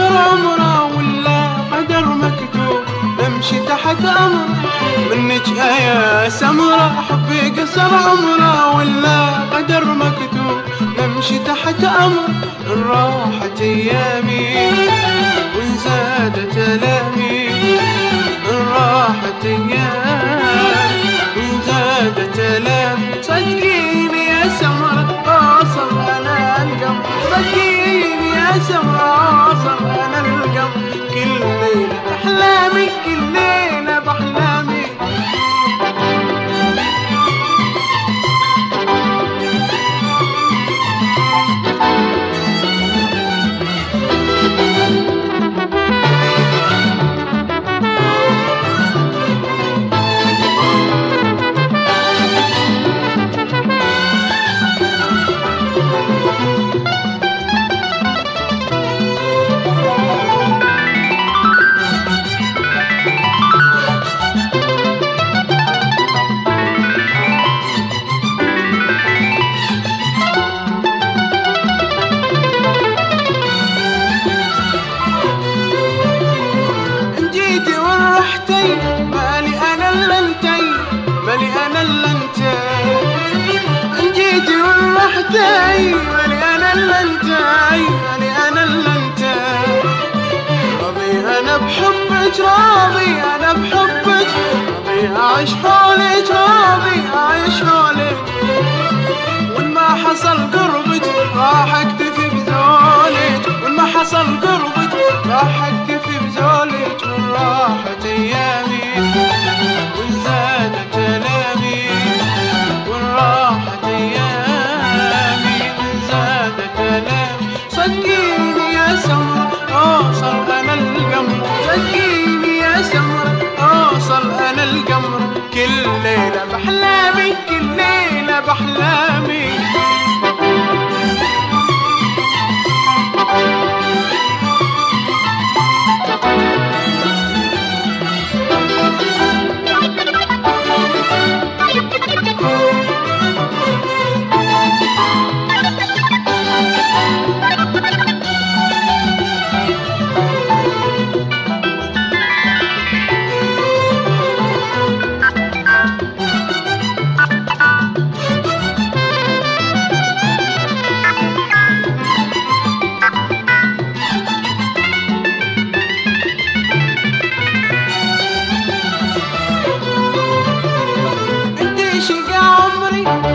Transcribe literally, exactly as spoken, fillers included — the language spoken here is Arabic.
قصر عمره ولا قدر مكتوب نمشي تحت أمر منك يا سمرة. حبي قصر عمره ولا قدر مكتوب نمشي تحت أمر إن راحت أيامي وإن زادت آلامي. إن راحت أيامي وإن زادت آلامي. صدقيني يا سمرة أوصل أنا القمر. صدقيني يا سمرة أوصل أنا القمر. كل ليلة بأحلامي كل ليلة بأحلامي. مالي أنا إلا انتي مالي أنا إلا انتي. إن جيتي ورحتي مالي أنا إلا انتي مالي أنا إلا انتي. راضي أنا بحبك راضي أنا بحبك راضي أعيش حولك راضي أعيش حولك. وإن ما حصل قربك راح أكتفي بزولك. وإن ما حصل قربك راح أكتفي بزولك. وإن راحت أيامي وإن زادت آلامي. وإن راحت أيامي وإن زادت آلامي. صدقيني يا سمرة أوصل أنا القمر. صدقيني يا سمرة أوصل أنا القمر. كل ليلة بأحلامي كل ليلة بأحلامي. شقى عمري